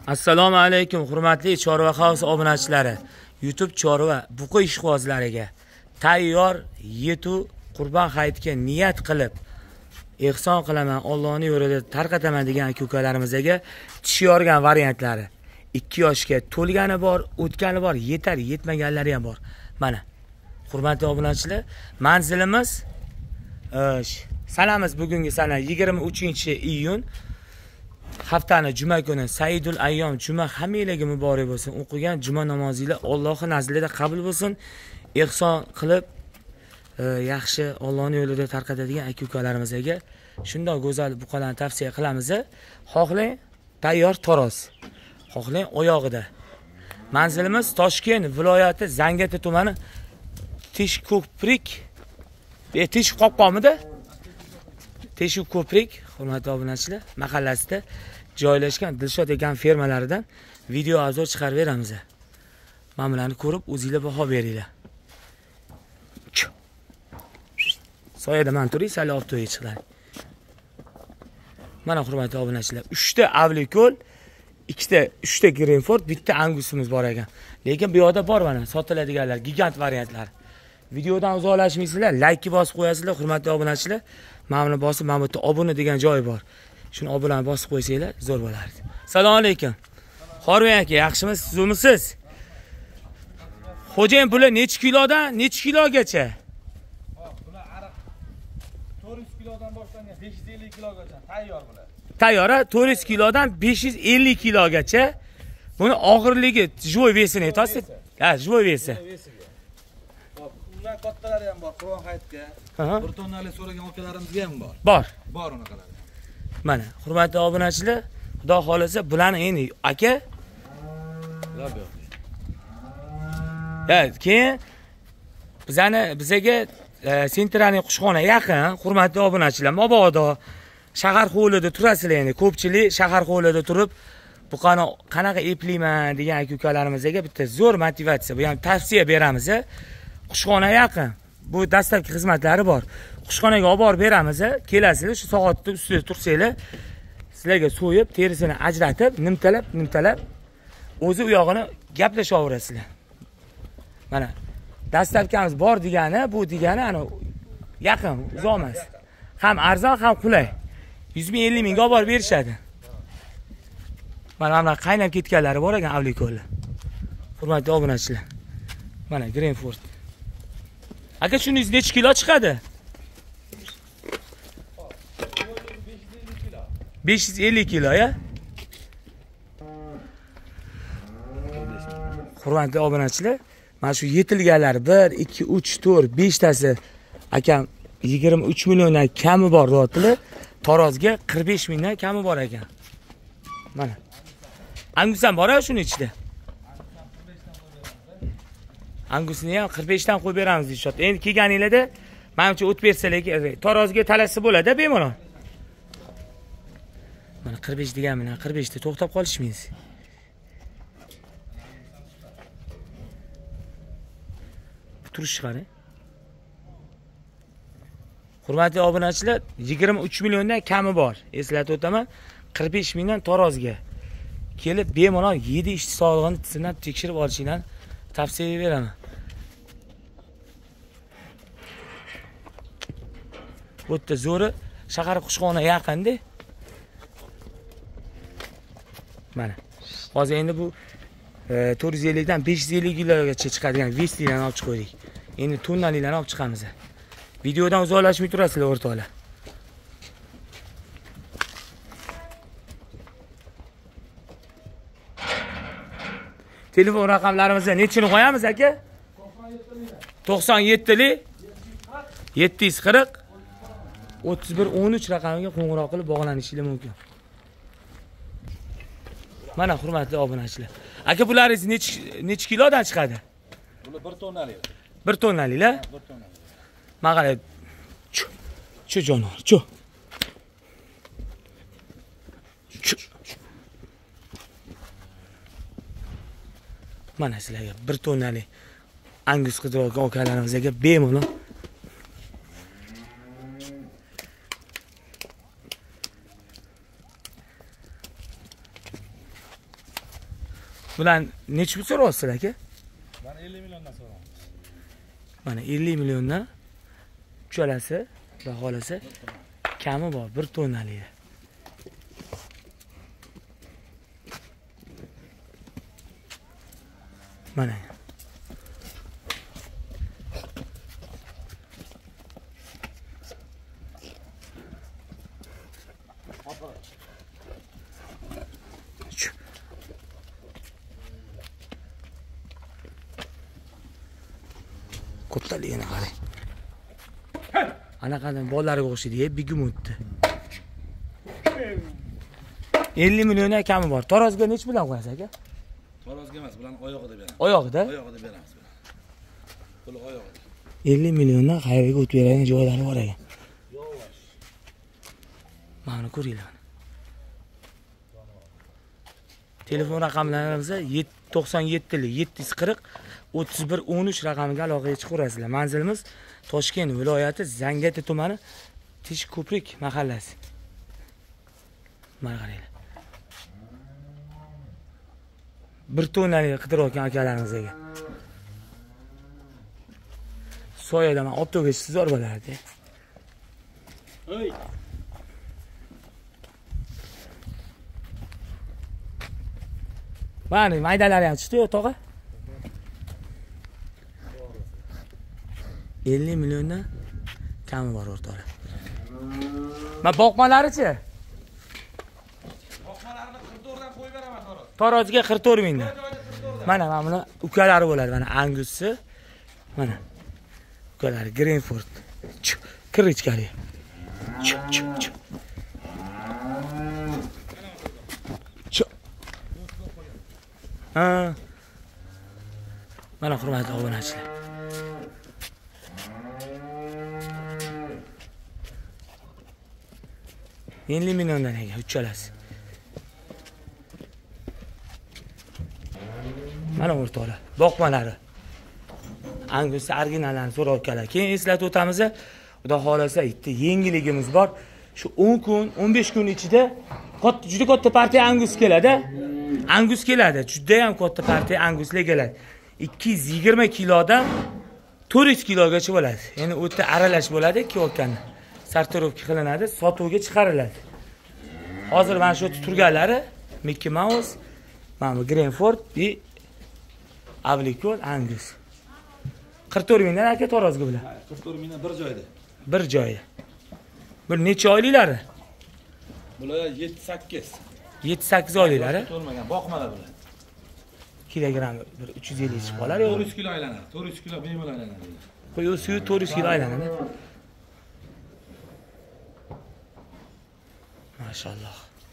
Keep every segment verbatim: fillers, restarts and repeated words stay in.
Assalomu alaykum hurmatli Chorva House obunachilari. YouTube Chorva buqa ishqibozlariga tayyor yetu Qurban hayitiga niyat qilib ehson qilaman, Allohning yo'lida tarqataman degan aka-ukalarimizga tish yorgan variantlari. ikki yoshga to'lgani bor, o'tgani bor, yetar, yetmaganlari ham bor. Mana hurmatli obunachilar, manzilimiz sanamiz bugungi sana yigirma uchinchi iyun. Haftani juma kuni Saidul Ayyom juma hammalarga muborak bo'lsin. O'qigan juma namozinglar Allohning nazdida qabul bo'lsin. Ehson qilib yaxshi Allohning yo'lida tarqatadigan aka-ukalarimizga shunday go'zal buqalarni tavsiya qilamiz. Xohlang tayyor taroz, xohlang oyog'ida. Manzilimiz Toshkent viloyati Zangati tumani Teshko'prik, Tish Qo'qqomida Teshko'prik hurmatli obunachilar mahallasida joylashgan Dilshod ekan fermalaridan video obzor chiqarib beramiz. Mana bularni ko'rib o'zingizlar baho beringlar. Soyada men turing, sal avtoga chiqlar. Mana hurmatli obunachilar, uchta avlikol, ikkita uchta Greenford, bitta Angusimiz bor ekan. Lekin bu yoqda bor mana sotiladiganlar, gigant variantlar. Videodan uzoqlashmaysizlar, like bosib qo'yasizlar hurmatli obunachilar. Mana buni bosib, mana bu yerda obuna degan joy bor. Shuni obunani bosib qo'ysanglar zo'r bo'lardi. Assalomu alaykum. Xorvin aka, yaxshimisiz, sizmisiz? Xo'jayin puli necha kilodan, necha kilogacha? Bular ariq to'rt yuz kilodan boshlangan besh yuz ellik kilogacha tayyor bular. Tayyor, to'rt yuz kilodan besh yuz ellik kilogacha. Buni og'irligi joy vesini aytasiz? Ha, joy vesi. Undan kattalari ham bor, Qur'on hayitga. bir tonnalik so'ragan akalarimizga ham bor. Bor. Bor unaqalar. Mana, hurmatli obunachilar, Xudo xolasa bularni endi aka Ya, keyin bizani bizaga Sentraning qushxona yaqin, hurmatli obunachilar. Mabodo shahar hovlida turasizlar endi. Ko'pchilik shahar hovlida turib, buqani qanaqa eplayman degan aka-ukalarimizga bitta zo'r motivatsiya, bu ham tavsiya beramiz. Qushxona yaqin. Bu dastlabki xizmatlari bor. Qushxonaga olib borib beramiz. Kelasizlar, shu soatda ustida tursanglar, sizlarga so'yib, terisini ajratib, nimtalab, nimtalab o'zi u yog'ini gaplashaverasizlar. Mana dastlabkamiz bor degani, bu degani ana yaqin, uzoq emas. Ham arzon, ham qulay. yuz ming ellik mingga olib borib berishadi. Mana mana qaynab ketganlari bor ekan avlikollar. Hurmatli obunachilar. Mana Greenford. Aka shungiz necha kilo chiqadi? besh yuz ellik kilo ya. Hurmatli obunachilar, mana shu yetilganlar bir, ikki, uch, to'rt, besh tasi akam yigirma uch milliondan kami bor deyaptilar. Tarozga qirq besh mingdan kami bor ekan. Mana. Angus ham bor-a shuni ichida? Angusni ham qirq besh dan qo'yib beramiz deyapti. Endi kelganinglarda menimcha o't bersalar, tarozga talasi bo'ladi bemalol. Mana qirq besh degan bilan qirq besh da to'xtab qolishmaysiz. Turish qarang. Hurmatli obunachilar, yigirma uch milliondan kami bor. Eslatib o'taman, qirq besh mingdan tarozga kelib bemalol yedi ish sog'lig'ini sinab tekshirib olishinglarni tavsiya beraman. Bu yerda zo'ri shahar qushxona yaqinda. Mana. Hozir endi bu to'rt yuz ellik dan besh yuz ellik kilogacha chiqadigan vestilarni olib chiqdik. Endi tonnalilarni olib chiqamiz. Videodan uzoqlashmay turasizlar o'rtoqlar. Telefon raqamlarimizni nechini qo'yamiz aka? to'qson yetti lik yetti yuz qirq o'ttiz bir o'n uch raqamiga qo'ng'iroq qilib bog'lanishingiz mumkin. Mana hurmatli obunachilar. Aka bularingiz necha necha kilodan chiqadi? Bular bir tonnalik. bir tonnaliklar? bir tonnalik. Maqala chu jonor, chu. Mana sizlarga bir tonnalik Angus qidirayotgan akalarimizga bemalol Bular necha pul so'rayapsizlar aka? Mana ellik milliondan so'raymiz. Mana ellik milliondan uchalasi, xudo xolasa, kami bor, bir tonnalik. Mana. Ko'ptaligini qarang. Anaqadan bolalarga o'xshaydi, bigumutni. ellik milliondan kami bor. Tarozga nech bilan qo'yasiz aka? Tarozga emas, bularni oyog'ida beramiz. Oyog'ida? Oyog'ida beramiz. Puli oyog'ida. ellik milliondan qayerga o'tib beradigan joylari bor ekan. Yavash. Mana ko'ringlar. Telefon raqamlarimiz to'qson yetti yetti yuz qirq o'ttiz bir o'n uch raqamiga aloqaga chiqaverasizlar. Manzilimiz Toshkent viloyati Zangati tumani Tish ko'prik mahallasi. Mana qaranglar. Bir tonnalik qidirayotgan akalarimiz ekan. Soyada men olib to'g'ishsiz zorbalardi. Hey. Mana maydalari ham chiqdi o'rtog'a. ellik milliondan kami bor o'rtoqlar. Ma boqmalari-chi? Boqmalarni qirq to'rt dan qo'yib beraman taroz. Tarozga qirq to'rt mingdan. Mana mana buni ukalari bo'ladi. Mana Angussi. Mana. Ukalari Greenford. Kir ichkariga. Chup chup chup. Chup. Ha. Mana hurmatli obunachilar. ellik milliondan ekan uchalasi. Mana o'rtoqlar, boqmalari. Angus originallarni so'rayotganlar. Keyin eslatib o'tamiz, xudo xolasa, bitta yangiligimiz bor. Shu o'n kun, o'n besh kun ichida juda katta partiya Angus keladi. Angus keladi. Juda ham katta partiya Anguslar keladi. ikki yuz yigirma kilodan to'rt yuz kilogacha bo'ladi. Ya'ni o'ta aralash bo'ladi, ikki o'tganni. Sartarovka qilinadi, sotuvga chiqariladi. Hozir mana shu yerda turganlari Mickey Mouse, mana Greenford va Avlikol Angus. qirq to'rt mingdan aka tarozga bilan. qirq to'rt mingdan bir joyda. Bir joyda. Bir necha oyliklari? Bular yetti sakkiz. yetti sakkiz oyliklari. To'lmagan, boqmalar bular. Kilogramm bir uch yuz ellik chiqib qolar yo. to'rt yuz kilo aylanadi. to'rt yuz kilo bemalol aylanadi. Qo'y suvi to'rt yuz kilo aylanadi. Maşallah.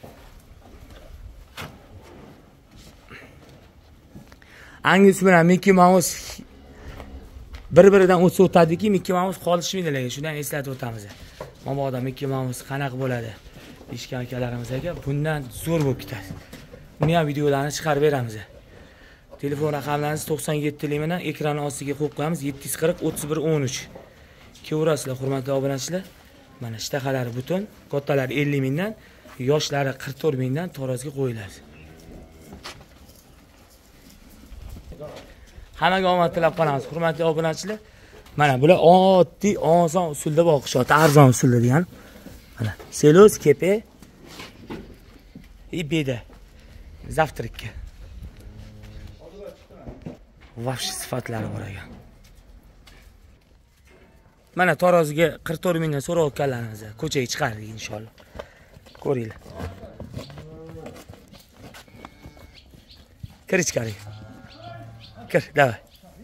Angus bilan Mickey Mouse bir-biridan o'tsa o'tadiki, Mickey Mouse qolishmaydilar. Shundan eslatib o'tamiz. Mabodo Mickey Mouse qanaqa bo'ladi? Ishkan akalarimizga bundan zo'r bo'lib ketadi. Buni ham videolarini chiqarib beramiz. Telefon raqamlaringiz to'qson yetti bilan ekran ostiga qo'yib qo'yamiz. yetti yuz qirq o'ttiz bir o'n uch. Kevrasizlar, hurmatli obunachilar. Mana ishtahalari butun, kattalari ellik mingdan, yoshlari qirq to'rt mingdan tarozga qo'yiladi. Hammaga omad tilab qolamiz, hurmatli obunachilar. Mana bular oddiy, oson usulda boqishyapti, arzon usulda degan. Mana seloz, kepe, и beda. Zavtrikka. Vahsh sifatlari bor ekan. Mana taroziga qirq to'rt mingdan so'rayotganlarimiz ko'chaga chiqardik inshaalloh. Ko'ringlar. Kir ichkariga. Kir, davay.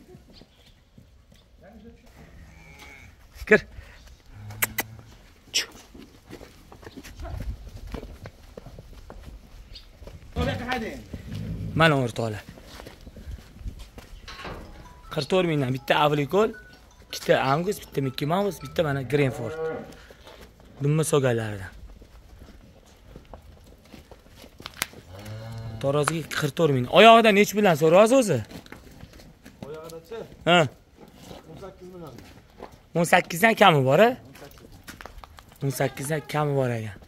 Kir. Mana o'rtoqlar. qirq to'rt mingdan bitta Avlikol, ikkita Angus, bitta Mickey Mouse, bitta mana Greenford. Dumma so'galaridan. Taroziga qirq to'rt ming. Oyog'ida nech bilan so'raysiz o'zi? Oyog'idachi? Ha. o'n sakkiz million. o'n sakkiz dan kami bor-a? o'n sakkiz dan kami bor ekan.